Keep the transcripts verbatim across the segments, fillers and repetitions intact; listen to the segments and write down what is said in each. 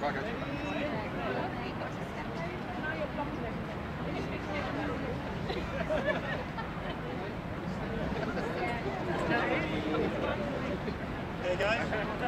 Hey guys.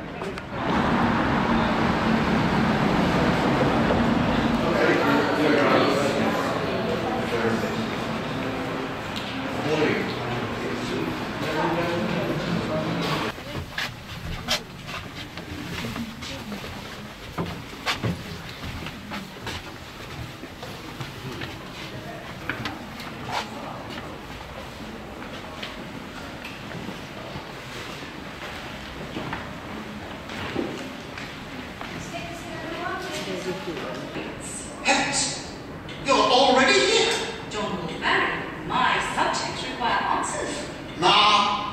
Heavens! You're already here! John Lord Barry, my subjects require answers. Ma!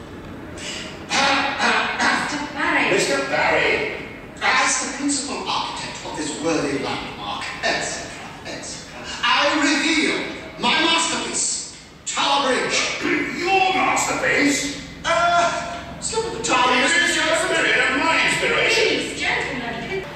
Mister Barry. Mister Barry! As the principal architect of this worthy landmark, et cetera, et cetera, I reveal my masterpiece, Tower Bridge. Your masterpiece? Uh, slip of the tongue, It is your spirit and my inspiration. Please, gentlemen.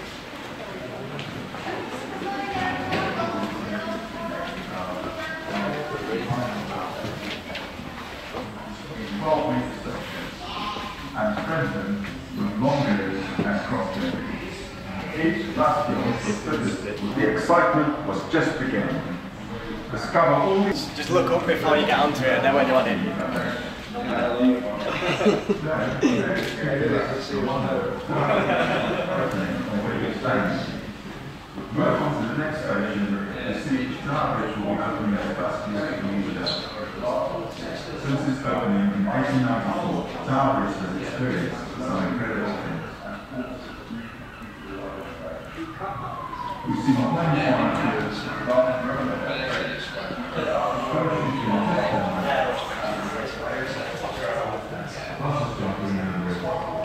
twelve metre sections and strengthened with long ears and cross members. Each bastion was fitted. The excitement was just beginning. Discover all these. Just look up before you get onto it, and then when you're on it, you Move on to the next station. The siege Tower Bridge will be opening at the Bastion of Since its opening in eighteen ninety-four, Tower Bridge has experienced some incredible things. We've seen plenty of volunteers, buses jumping in the river.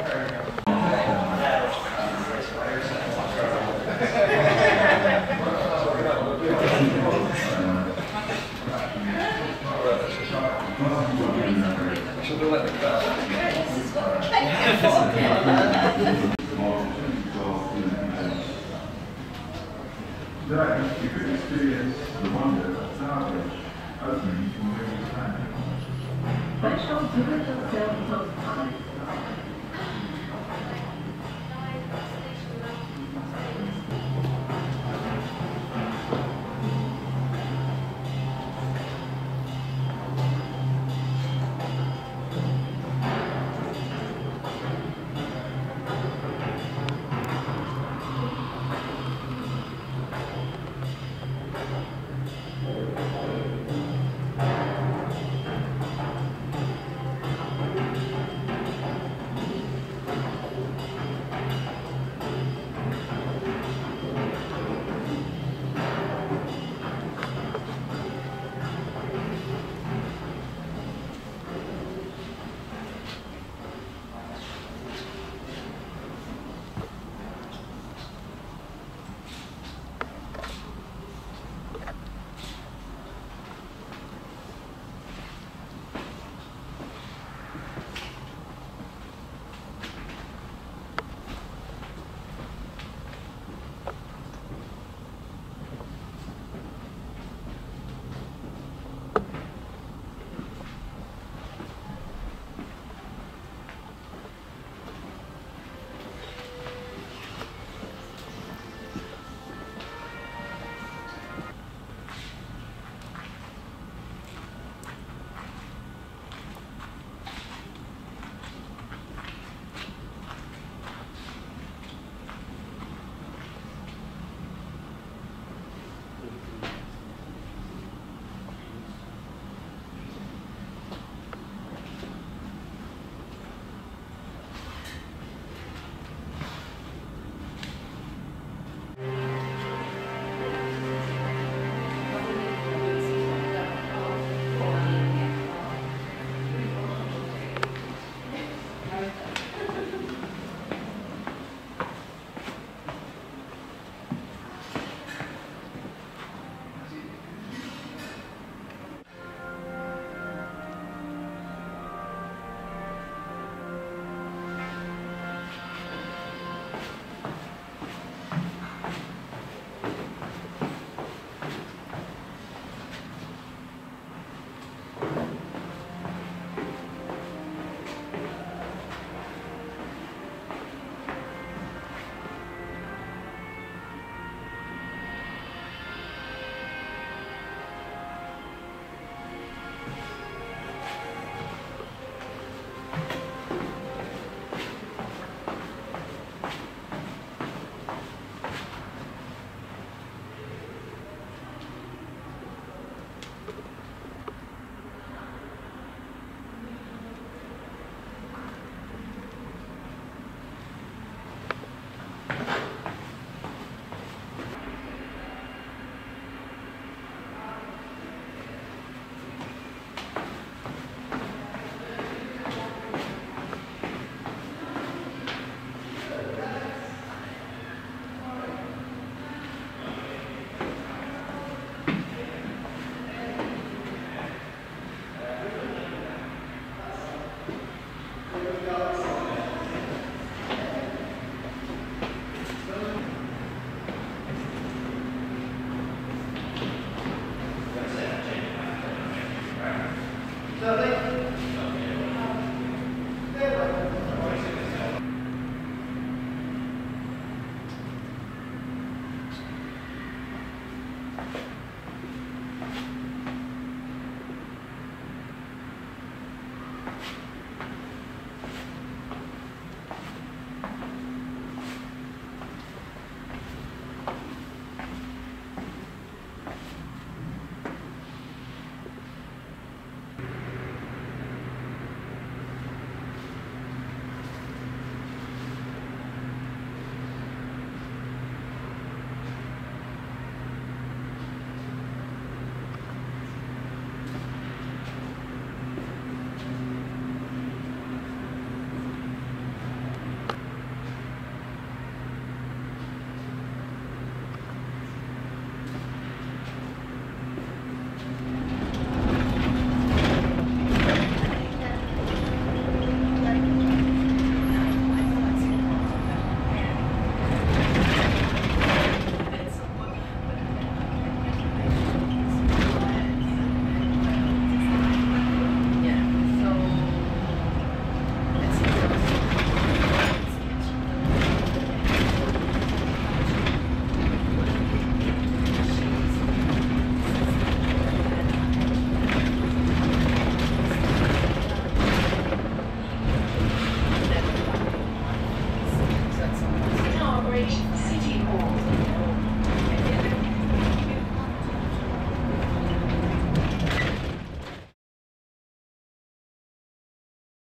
Today, you could experience the wonder of Tower Bridge opening from where we stand.